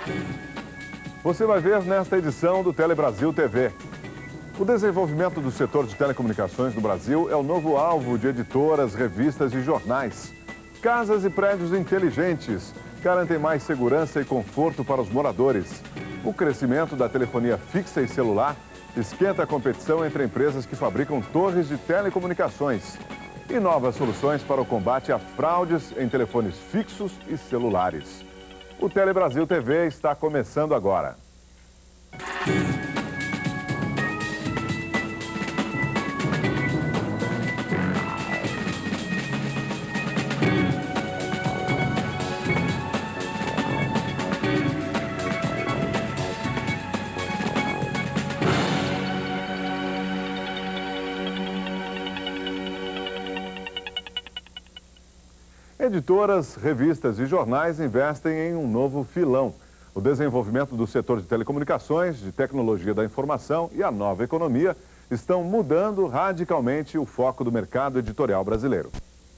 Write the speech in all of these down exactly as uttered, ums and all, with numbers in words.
Você vai ver nesta edição do Telebrasil T V. O desenvolvimento do setor de telecomunicações no Brasil é o novo alvo de editoras, revistas e jornais. Casas e prédios inteligentes garantem mais segurança e conforto para os moradores. O crescimento da telefonia fixa e celular esquenta a competição entre empresas que fabricam torres de telecomunicações e novas soluções para o combate a fraudes em telefones fixos e celulares. O Telebrasil T V está começando agora. Editoras, revistas e jornais investem em um novo filão. O desenvolvimento do setor de telecomunicações, de tecnologia da informação e a nova economia estão mudando radicalmente o foco do mercado editorial brasileiro.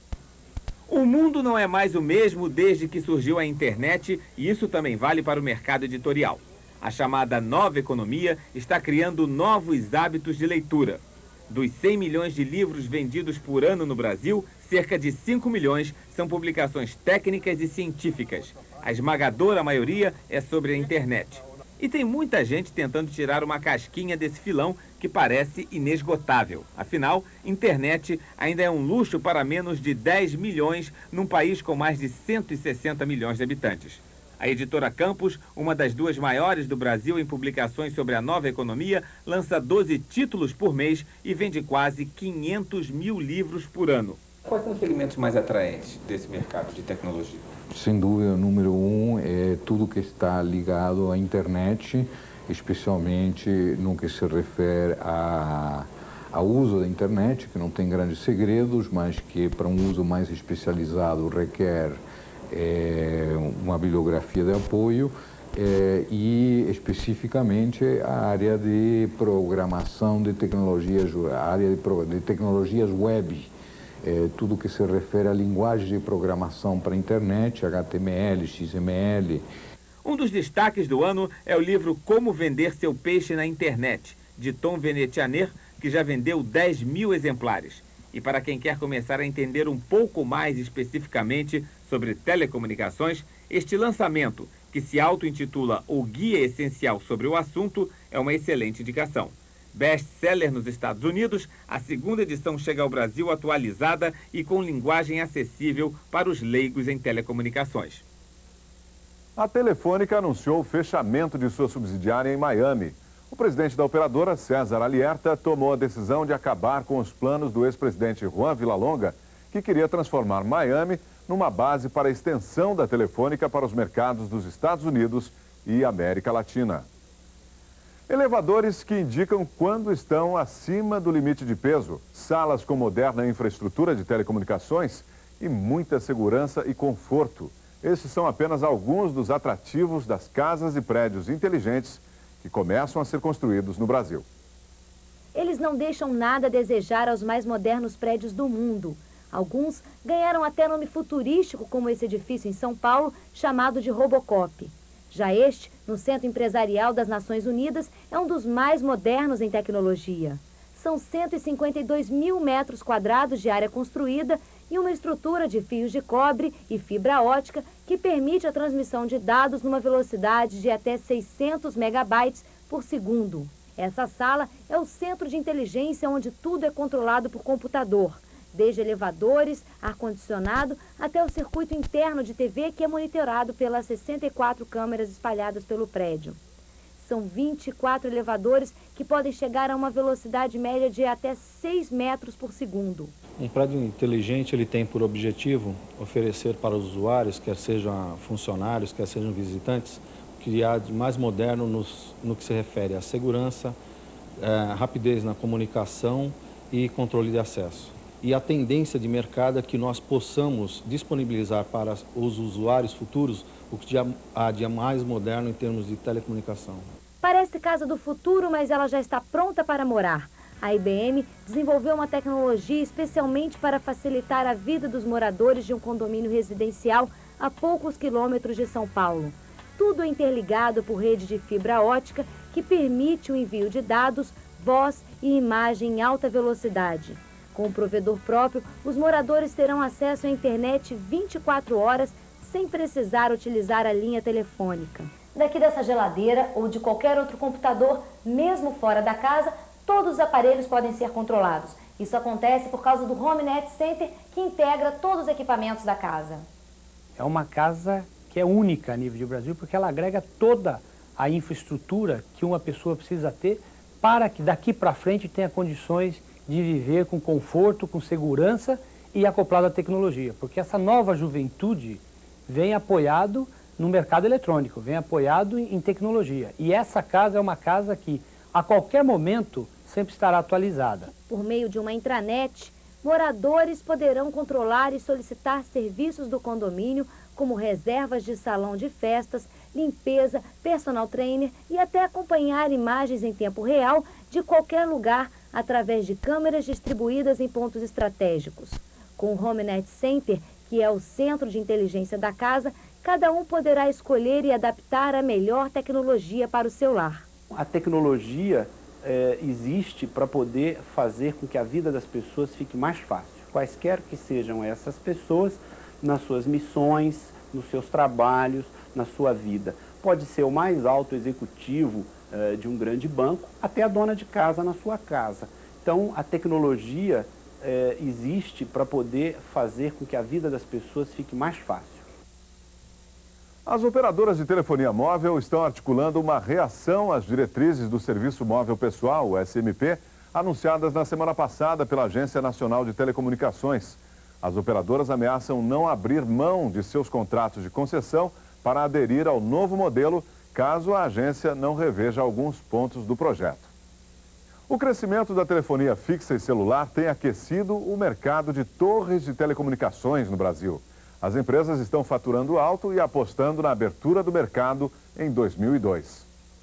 O mundo não é mais o mesmo desde que surgiu a internet e isso também vale para o mercado editorial. A chamada nova economia está criando novos hábitos de leitura. Dos cem milhões de livros vendidos por ano no Brasil, cerca de cinco milhões são publicações técnicas e científicas. A esmagadora maioria é sobre a internet. E tem muita gente tentando tirar uma casquinha desse filão que parece inesgotável. Afinal, internet ainda é um luxo para menos de dez milhões num país com mais de cento e sessenta milhões de habitantes. A editora Campos, uma das duas maiores do Brasil em publicações sobre a nova economia, lança doze títulos por mês e vende quase quinhentos mil livros por ano. Quais são os segmentos mais atraentes desse mercado de tecnologia? Sem dúvida, o número um é tudo que está ligado à internet, especialmente no que se refere a, ao uso da internet, que não tem grandes segredos, mas que para um uso mais especializado requer é, uma bibliografia de apoio é, e especificamente a área de programação de tecnologias, a área de, de tecnologias web. É, tudo que se refere à linguagem de programação para a internet, H T M L, X M L. Um dos destaques do ano é o livro Como Vender Seu Peixe na Internet, de Tom Venetianer, que já vendeu dez mil exemplares. E para quem quer começar a entender um pouco mais especificamente sobre telecomunicações, este lançamento, que se auto-intitula O Guia Essencial sobre o Assunto, é uma excelente indicação. Best-seller nos Estados Unidos, a segunda edição chega ao Brasil atualizada e com linguagem acessível para os leigos em telecomunicações. A Telefônica anunciou o fechamento de sua subsidiária em Miami. O presidente da operadora, César Alierta, tomou a decisão de acabar com os planos do ex-presidente Juan Villalonga, que queria transformar Miami numa base para a extensão da Telefônica para os mercados dos Estados Unidos e América Latina. Elevadores que indicam quando estão acima do limite de peso, salas com moderna infraestrutura de telecomunicações e muita segurança e conforto. Esses são apenas alguns dos atrativos das casas e prédios inteligentes que começam a ser construídos no Brasil. Eles não deixam nada a desejar aos mais modernos prédios do mundo. Alguns ganharam até nome futurístico, como esse edifício em São Paulo, chamado de Robocop. Já este, no Centro Empresarial das Nações Unidas, é um dos mais modernos em tecnologia. São cento e cinquenta e dois mil metros quadrados de área construída e uma estrutura de fios de cobre e fibra ótica que permite a transmissão de dados numa velocidade de até seiscentos megabytes por segundo. Essa sala é o centro de inteligência onde tudo é controlado por computador, desde elevadores, ar-condicionado, até o circuito interno de T V que é monitorado pelas sessenta e quatro câmeras espalhadas pelo prédio. São vinte e quatro elevadores que podem chegar a uma velocidade média de até seis metros por segundo. Um prédio inteligente ele tem por objetivo oferecer para os usuários, quer sejam funcionários, quer sejam visitantes, o que há de mais moderno nos, no que se refere à segurança, é, rapidez na comunicação e controle de acesso. E a tendência de mercado é que nós possamos disponibilizar para os usuários futuros o que há de mais moderno em termos de telecomunicação. Parece casa do futuro, mas ela já está pronta para morar. A I B M desenvolveu uma tecnologia especialmente para facilitar a vida dos moradores de um condomínio residencial a poucos quilômetros de São Paulo. tudo é interligado por rede de fibra ótica que permite o envio de dados, voz e imagem em alta velocidade. Com o provedor próprio, os moradores terão acesso à internet vinte e quatro horas sem precisar utilizar a linha telefônica. Daqui dessa geladeira ou de qualquer outro computador, mesmo fora da casa, todos os aparelhos podem ser controlados. Isso acontece por causa do HomeNet Center, que integra todos os equipamentos da casa. É uma casa que é única a nível de Brasil, porque ela agrega toda a infraestrutura que uma pessoa precisa ter para que daqui para frente tenha condições de viver com conforto, com segurança e acoplado à tecnologia. Porque essa nova juventude vem apoiado no mercado eletrônico, vem apoiado em tecnologia. E essa casa é uma casa que, a qualquer momento, sempre estará atualizada. Por meio de uma intranet, moradores poderão controlar e solicitar serviços do condomínio, como reservas de salão de festas, limpeza, personal trainer e até acompanhar imagens em tempo real de qualquer lugar através de câmeras distribuídas em pontos estratégicos. Com o HomeNet Center, que é o centro de inteligência da casa, cada um poderá escolher e adaptar a melhor tecnologia para o seu lar. A tecnologia é, existe para poder fazer com que a vida das pessoas fique mais fácil. Quaisquer que sejam essas pessoas, nas suas missões, nos seus trabalhos, na sua vida. Pode ser o mais alto executivo é, de um grande banco, até a dona de casa na sua casa. Então, a tecnologia é, existe para poder fazer com que a vida das pessoas fique mais fácil. As operadoras de telefonia móvel estão articulando uma reação às diretrizes do Serviço Móvel Pessoal, o S M P, anunciadas na semana passada pela Agência Nacional de Telecomunicações. As operadoras ameaçam não abrir mão de seus contratos de concessão para aderir ao novo modelo, caso a agência não reveja alguns pontos do projeto. O crescimento da telefonia fixa e celular tem aquecido o mercado de torres de telecomunicações no Brasil. As empresas estão faturando alto e apostando na abertura do mercado em dois mil e dois.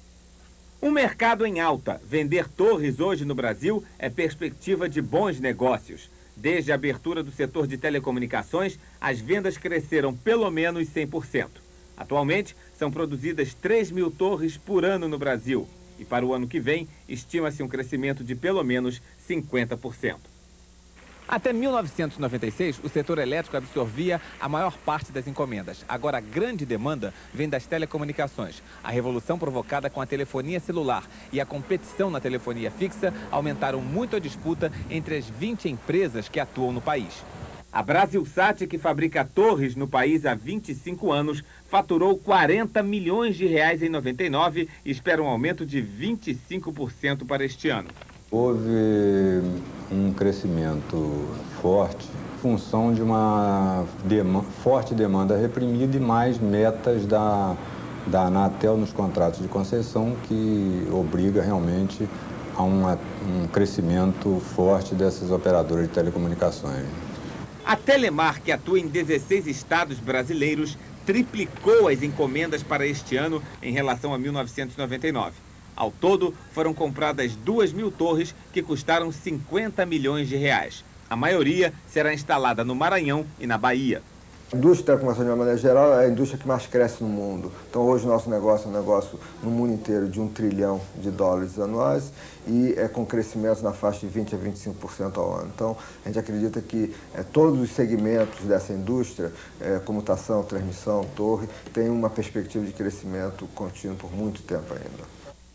Um mercado em alta. Vender torres hoje no Brasil é perspectiva de bons negócios. Desde a abertura do setor de telecomunicações, as vendas cresceram pelo menos cem por cento. Atualmente, são produzidas três mil torres por ano no Brasil. E para o ano que vem, estima-se um crescimento de pelo menos cinquenta por cento. Até mil novecentos e noventa e seis, o setor elétrico absorvia a maior parte das encomendas. Agora, a grande demanda vem das telecomunicações. A revolução provocada com a telefonia celular e a competição na telefonia fixa aumentaram muito a disputa entre as vinte empresas que atuam no país. A Brasilsat, que fabrica torres no país há vinte e cinco anos, faturou quarenta milhões de reais em noventa e nove e espera um aumento de vinte e cinco por cento para este ano. Houve um crescimento forte em função de uma dema- forte demanda reprimida e mais metas da, da Anatel nos contratos de concessão, que obriga realmente a uma, um crescimento forte dessas operadoras de telecomunicações. A Telemar, que atua em dezesseis estados brasileiros, triplicou as encomendas para este ano em relação a mil novecentos e noventa e nove. Ao todo, foram compradas duas mil torres que custaram cinquenta milhões de reais. A maioria será instalada no Maranhão e na Bahia. A indústria de telecomunicações, de uma maneira geral, é a indústria que mais cresce no mundo. Então, hoje, o nosso negócio é um negócio no mundo inteiro de um trilhão de dólares anuais e é com crescimentos na faixa de vinte a vinte e cinco por cento ao ano. Então, a gente acredita que é, todos os segmentos dessa indústria, é, comutação, transmissão, torre, têm uma perspectiva de crescimento contínuo por muito tempo ainda.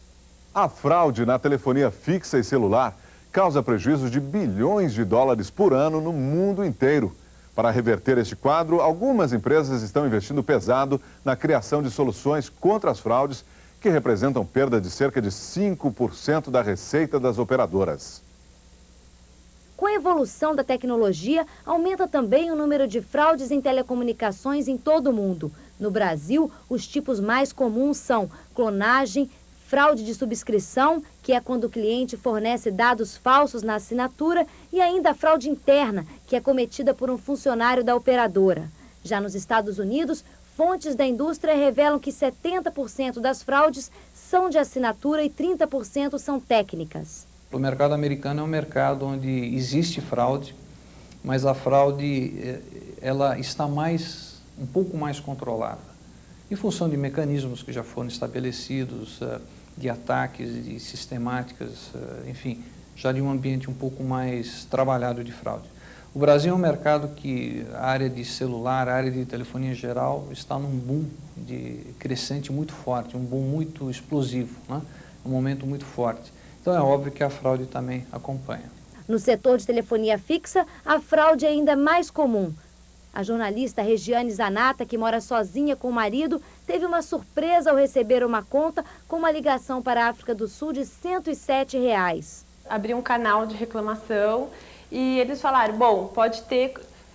A fraude na telefonia fixa e celular causa prejuízos de bilhões de dólares por ano no mundo inteiro. Para reverter este quadro, algumas empresas estão investindo pesado na criação de soluções contra as fraudes, que representam perda de cerca de cinco por cento da receita das operadoras. Com a evolução da tecnologia, aumenta também o número de fraudes em telecomunicações em todo o mundo. No Brasil, os tipos mais comuns são clonagem, fraude de subscrição, que é quando o cliente fornece dados falsos na assinatura, e ainda a fraude interna, que é cometida por um funcionário da operadora. Já nos Estados Unidos, fontes da indústria revelam que setenta por cento das fraudes são de assinatura e trinta por cento são técnicas. O mercado americano é um mercado onde existe fraude, mas a fraude ela está mais, um pouco mais controlada. em função de mecanismos que já foram estabelecidos, de ataques, de sistemáticas, enfim, já de um ambiente um pouco mais trabalhado de fraude. O Brasil é um mercado que a área de celular, a área de telefonia em geral, está num boom de crescente muito forte, um boom muito explosivo, né? Um momento muito forte. Então é óbvio que a fraude também acompanha. No setor de telefonia fixa, a fraude é ainda mais comum. A jornalista Regiane Zanata, que mora sozinha com o marido, teve uma surpresa ao receber uma conta com uma ligação para a África do Sul de cento e sete reais. Abri um canal de reclamação e eles falaram, bom, pode ter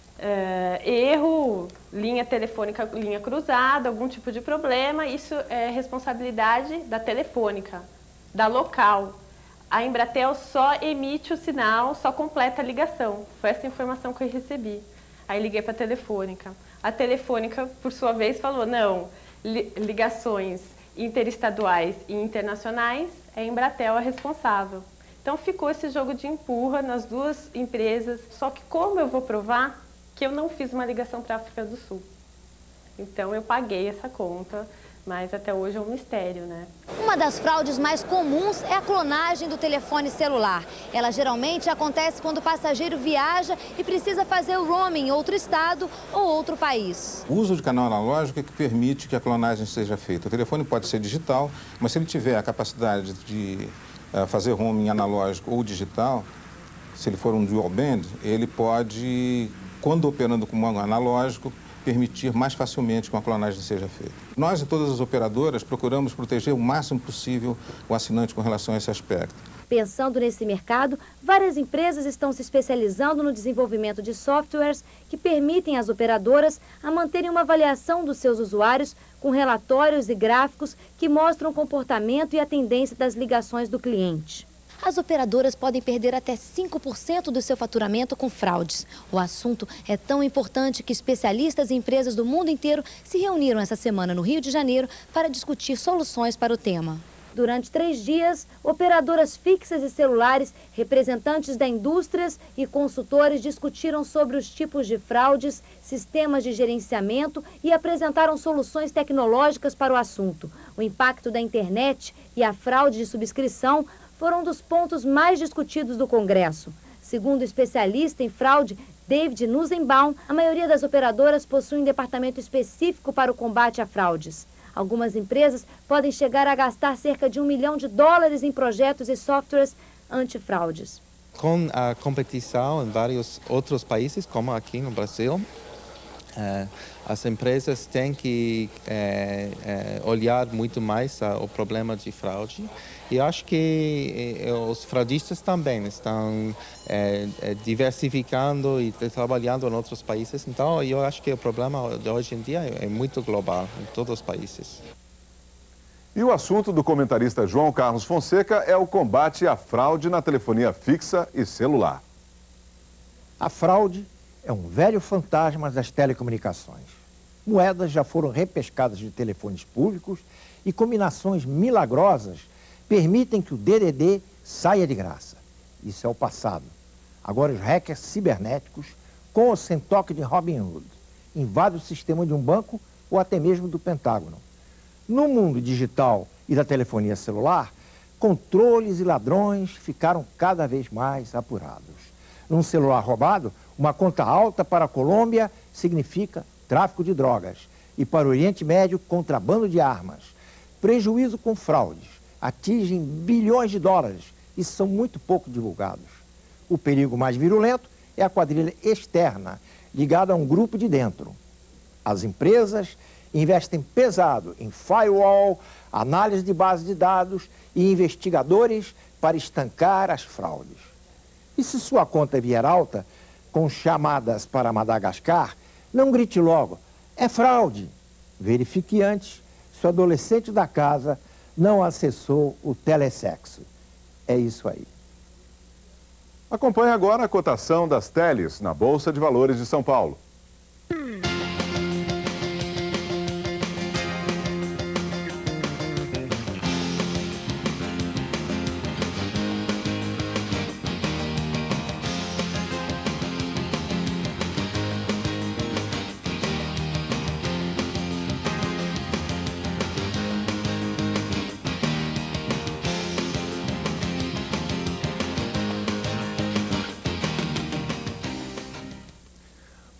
uh, erro, linha telefônica, linha cruzada, algum tipo de problema, isso é responsabilidade da telefônica, da local. A Embratel só emite o sinal, só completa a ligação. Foi essa informação que eu recebi. Aí liguei para a Telefônica. A Telefônica, por sua vez, falou, não, li ligações interestaduais e internacionais, é a Embratel a responsável. Então ficou esse jogo de empurra nas duas empresas, só que como eu vou provar que eu não fiz uma ligação para a África do Sul? Então eu paguei essa conta, mas até hoje é um mistério, né? Uma das fraudes mais comuns é a clonagem do telefone celular. Ela geralmente acontece quando o passageiro viaja e precisa fazer o roaming em outro estado ou outro país. O uso de canal analógico é que permite que a clonagem seja feita. O telefone pode ser digital, mas se ele tiver a capacidade de uh, fazer roaming analógico ou digital, se ele for um dual band, ele pode, quando operando como analógico, permitir mais facilmente que uma clonagem seja feita. Nós e todas as operadoras procuramos proteger o máximo possível o assinante com relação a esse aspecto. Pensando nesse mercado, várias empresas estão se especializando no desenvolvimento de softwares que permitem às operadoras a manterem uma avaliação dos seus usuários com relatórios e gráficos que mostram o comportamento e a tendência das ligações do cliente. As operadoras podem perder até cinco por cento do seu faturamento com fraudes. O assunto é tão importante que especialistas e empresas do mundo inteiro se reuniram essa semana no Rio de Janeiro para discutir soluções para o tema. Durante três dias, operadoras fixas e celulares, representantes da indústrias e consultores discutiram sobre os tipos de fraudes, sistemas de gerenciamento e apresentaram soluções tecnológicas para o assunto. O impacto da internet e a fraude de subscrição foram um dos pontos mais discutidos do Congresso. Segundo o especialista em fraude, David Nussbaum, a maioria das operadoras possui um departamento específico para o combate a fraudes. Algumas empresas podem chegar a gastar cerca de um milhão de dólares em projetos e softwares antifraudes. Com a competição em vários outros países, como aqui no Brasil, Uh, as empresas têm que uh, uh, olhar muito mais uh, o problema de fraude e acho que uh, os fraudistas também estão uh, diversificando e trabalhando em outros países. Então, eu acho que o problema de hoje em dia é muito global em todos os países. E o assunto do comentarista João Carlos Fonseca é o combate à fraude na telefonia fixa e celular. A fraude é um velho fantasma das telecomunicações. Moedas já foram repescadas de telefones públicos e combinações milagrosas permitem que o D D D saia de graça. Isso é o passado. Agora os hackers cibernéticos, com ou sem toque de Robin Hood, invadem o sistema de um banco ou até mesmo do Pentágono. No mundo digital e da telefonia celular, controles e ladrões ficaram cada vez mais apurados. Num celular roubado, uma conta alta para a Colômbia significa tráfico de drogas e para o Oriente Médio, contrabando de armas. Prejuízo com fraudes atingem bilhões de dólares e são muito pouco divulgados. O perigo mais virulento é a quadrilha externa, ligada a um grupo de dentro. As empresas investem pesado em firewall, análise de base de dados e investigadores para estancar as fraudes. E se sua conta vier alta, com chamadas para Madagascar, não grite logo, é fraude. Verifique antes se o adolescente da casa não acessou o telesexo. É isso aí. Acompanhe agora a cotação das teles na Bolsa de Valores de São Paulo.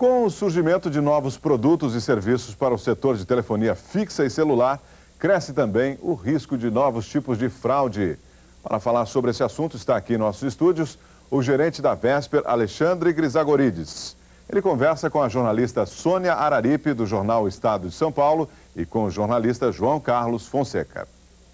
Com o surgimento de novos produtos e serviços para o setor de telefonia fixa e celular, cresce também o risco de novos tipos de fraude. Para falar sobre esse assunto, está aqui em nossos estúdios o gerente da Vesper, Alexandre Grisagorides. Ele conversa com a jornalista Sônia Araripe, do jornal Estado de São Paulo, e com o jornalista João Carlos Fonseca.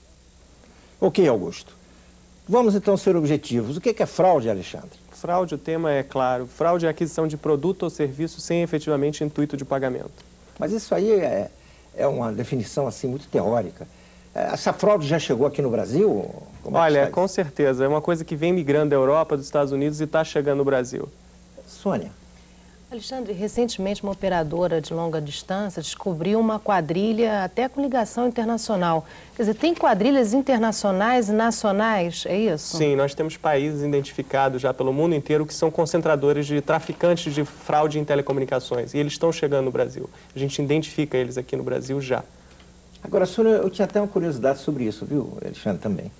Ok, Augusto. Vamos então ser objetivos. O que é fraude, Alexandre? Fraude, o tema é claro. Fraude é a aquisição de produto ou serviço sem efetivamente intuito de pagamento. Mas isso aí é, é uma definição assim muito teórica. Essa fraude já chegou aqui no Brasil? Como Olha, é com certeza. É uma coisa que vem migrando da Europa, dos Estados Unidos e está chegando no Brasil. Sônia. Alexandre, recentemente uma operadora de longa distância descobriu uma quadrilha até com ligação internacional. Quer dizer, tem quadrilhas internacionais e nacionais, é isso? Sim, nós temos países identificados já pelo mundo inteiro que são concentradores de traficantes de fraude em telecomunicações. E eles estão chegando no Brasil. A gente identifica eles aqui no Brasil já. Agora, Sônia, eu tinha até uma curiosidade sobre isso, viu, Alexandre, também.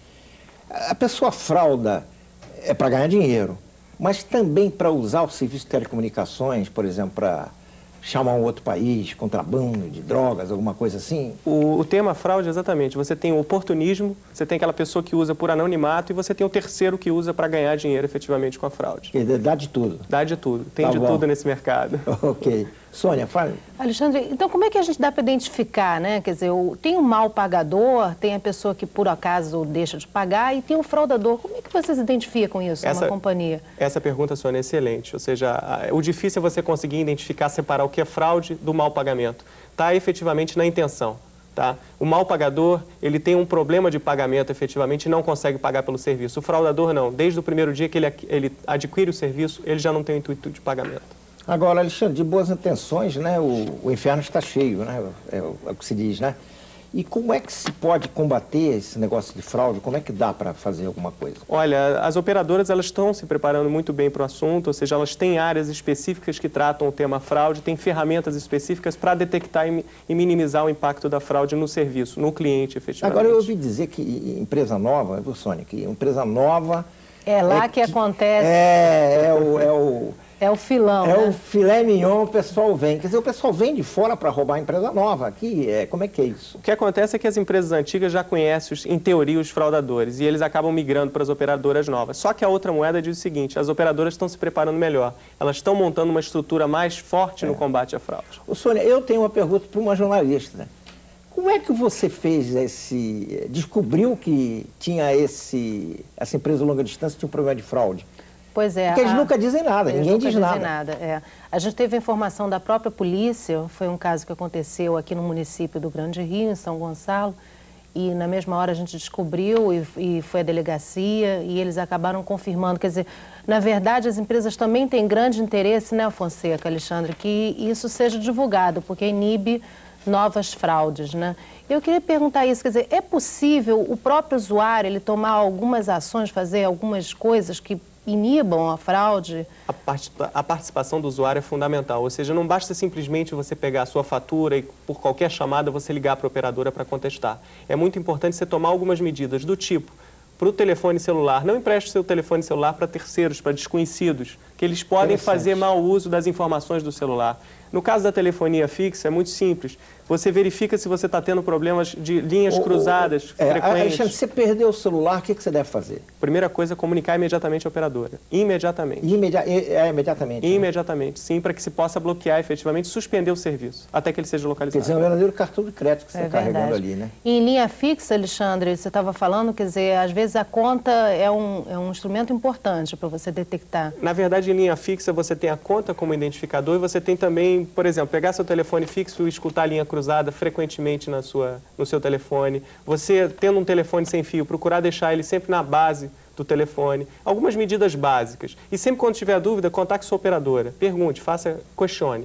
A pessoa frauda é para ganhar dinheiro, mas também para usar o serviço de telecomunicações, por exemplo, para chamar um outro país, contrabando de drogas, alguma coisa assim? O, o tema fraude, exatamente. Você tem o oportunismo, você tem aquela pessoa que usa por anonimato e você tem o terceiro que usa para ganhar dinheiro efetivamente com a fraude. Que dá de tudo? Dá de tudo. Tem tá de bom. tudo nesse mercado. Ok. Sônia, fale. Alexandre, então como é que a gente dá para identificar, né? Quer dizer, o, tem o mal pagador, tem a pessoa que por acaso deixa de pagar e tem o fraudador. Como é que vocês identificam isso essa, numa companhia? Essa pergunta, Sônia, é excelente. Ou seja, a, o difícil é você conseguir identificar, separar o que é fraude do mal pagamento. Está efetivamente na intenção. Tá? O mal pagador, ele tem um problema de pagamento efetivamente e não consegue pagar pelo serviço. O fraudador não. Desde o primeiro dia que ele, ele adquire o serviço, ele já não tem o intuito de pagamento. Agora, Alexandre, de boas intenções, né, o, o inferno está cheio, né, é, é o que se diz, né? E como é que se pode combater esse negócio de fraude? Como é que dá para fazer alguma coisa? Olha, as operadoras elas estão se preparando muito bem para o assunto, ou seja, elas têm áreas específicas que tratam o tema fraude, têm ferramentas específicas para detectar e, e minimizar o impacto da fraude no serviço, no cliente, efetivamente. Agora, eu ouvi dizer que empresa nova, viu, Sônia, que empresa nova... É lá é que, que acontece... É, é o... É o É o filão, É né? o filé mignon, o pessoal vem. Quer dizer, o pessoal vem de fora para roubar a empresa nova. Aqui, é, como é que é isso? O que acontece é que as empresas antigas já conhecem, os, em teoria, os fraudadores. E eles acabam migrando para as operadoras novas. Só que a outra moeda diz o seguinte, as operadoras estão se preparando melhor. Elas estão montando uma estrutura mais forte é. no combate à fraude. Ô, Sônia, eu tenho uma pergunta para uma jornalista. Como é que você fez esse... descobriu que tinha esse... essa empresa de longa distância tinha um problema de fraude? Pois é. Porque eles a... nunca dizem nada, eles ninguém nunca diz dizem nada. nada é. A gente teve a informação da própria polícia, foi um caso que aconteceu aqui no município do Grande Rio, em São Gonçalo, e na mesma hora a gente descobriu e, e foi a delegacia e eles acabaram confirmando. Quer dizer, na verdade as empresas também têm grande interesse, né, Fonseca, Alexandre, que isso seja divulgado, porque inibe novas fraudes, né? Eu queria perguntar isso, quer dizer, é possível o próprio usuário ele tomar algumas ações, fazer algumas coisas que inibam a fraude? A, part a participação do usuário é fundamental, ou seja, não basta simplesmente você pegar a sua fatura e por qualquer chamada você ligar para a operadora para contestar. É muito importante você tomar algumas medidas do tipo, para o telefone celular, não empreste o seu telefone celular para terceiros, para desconhecidos, que eles podem fazer mau uso das informações do celular. No caso da telefonia fixa, é muito simples. Você verifica se você está tendo problemas de linhas o, cruzadas é, frequentes. Alexandre, você perdeu o celular, o que, que você deve fazer? Primeira coisa é comunicar imediatamente à operadora. Imediatamente. Imedi é, imediatamente. Imediatamente, né? Sim, para que se possa bloquear efetivamente, suspender o serviço, até que ele seja localizado. Quer dizer, é um verdadeiro cartão de crédito que você está é carregando ali, né? E em linha fixa, Alexandre, você estava falando, quer dizer, às vezes a conta é um, é um instrumento importante para você detectar. Na verdade, em linha fixa, você tem a conta como identificador e você tem também, por exemplo, pegar seu telefone fixo e escutar a linha cruzada frequentemente na sua, no seu telefone. Você, tendo um telefone sem fio, procurar deixar ele sempre na base do telefone. Algumas medidas básicas. E sempre quando tiver dúvida, contacte sua operadora. Pergunte, faça, questione.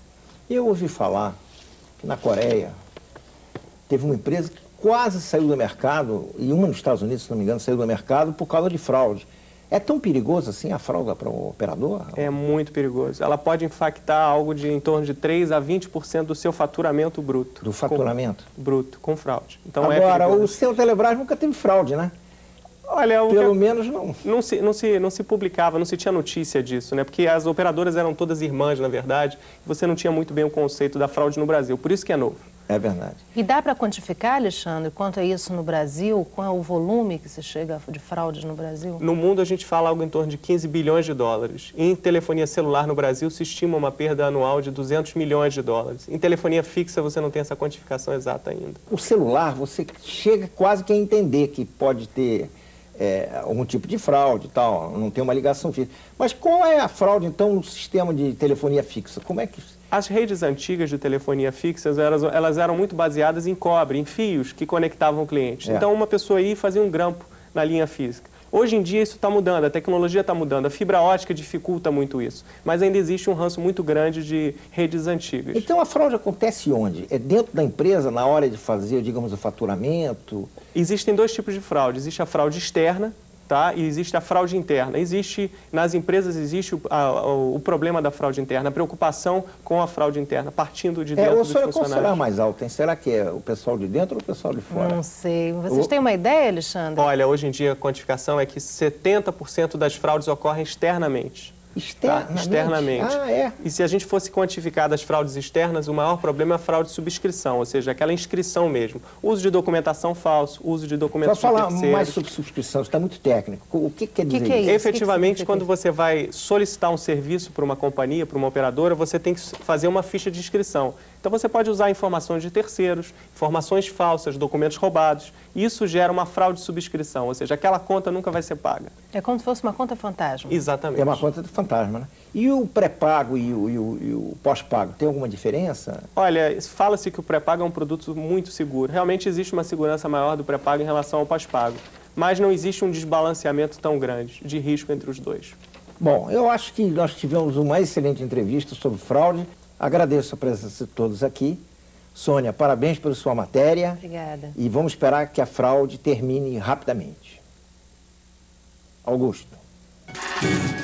Eu ouvi falar que na Coreia teve uma empresa que quase saiu do mercado, e uma nos Estados Unidos, se não me engano, saiu do mercado por causa de fraude. É tão perigoso assim a fraude para o operador? É muito perigoso. Ela pode impactar algo de em torno de três a vinte por cento do seu faturamento bruto. Do faturamento? Com, bruto, com fraude. Então Agora, é o seu Telebrás nunca teve fraude, né? Olha, o Pelo que... menos não. Não se, não, se, não se publicava, não se tinha notícia disso, né? Porque as operadoras eram todas irmãs, na verdade, e você não tinha muito bem o conceito da fraude no Brasil, por isso que é novo. É verdade. E dá para quantificar, Alexandre, quanto é isso no Brasil? Qual é o volume que se chega de fraudes no Brasil? No mundo, a gente fala algo em torno de quinze bilhões de dólares. Em telefonia celular no Brasil, se estima uma perda anual de duzentos milhões de dólares. Em telefonia fixa, você não tem essa quantificação exata ainda. O celular, você chega quase que a entender que pode ter é, algum tipo de fraude e tal, não tem uma ligação fixa. Mas qual é a fraude, então, no sistema de telefonia fixa? Como é que... As redes antigas de telefonia fixa, elas, elas eram muito baseadas em cobre, em fios que conectavam clientes. É. Então, uma pessoa ia e fazia um grampo na linha física. Hoje em dia, isso está mudando, a tecnologia está mudando, a fibra ótica dificulta muito isso. Mas ainda existe um ranço muito grande de redes antigas. Então, a fraude acontece onde? É dentro da empresa, na hora de fazer, digamos, o faturamento? Existem dois tipos de fraude. Existe a fraude externa, tá? E existe a fraude interna. Existe, nas empresas existe o, a, o, o problema da fraude interna, a preocupação com a fraude interna, partindo de dentro é, dos funcionários. Qual será mais alto, hein? Será que é o pessoal de dentro ou o pessoal de fora? Não sei. Vocês o... têm uma ideia, Alexandre? Olha, hoje em dia a quantificação é que setenta por cento das fraudes ocorrem externamente. Externamente? Tá? Externamente. Ah, é? E se a gente fosse quantificar das fraudes externas, o maior problema é a fraude de subscrição, ou seja, aquela inscrição mesmo. Uso de documentação falso, uso de documentos de terceiros. Para falar mais sobre subscrição, está muito técnico. O que quer dizer que que é isso? isso? Efetivamente, que que quando você vai solicitar um serviço para uma companhia, para uma operadora, você tem que fazer uma ficha de inscrição. Então você pode usar informações de terceiros, informações falsas, documentos roubados. Isso gera uma fraude de subscrição, ou seja, aquela conta nunca vai ser paga. É como se fosse uma conta fantasma. Exatamente. É uma conta de fantasma, né? E o pré-pago e o, e o, e o pós-pago, tem alguma diferença? Olha, fala-se que o pré-pago é um produto muito seguro. Realmente existe uma segurança maior do pré-pago em relação ao pós-pago. Mas não existe um desbalanceamento tão grande de risco entre os dois. Bom, eu acho que nós tivemos uma excelente entrevista sobre fraude. Agradeço a presença de todos aqui. Sônia, parabéns pela sua matéria. Obrigada. E vamos esperar que a fraude termine rapidamente. Augusto.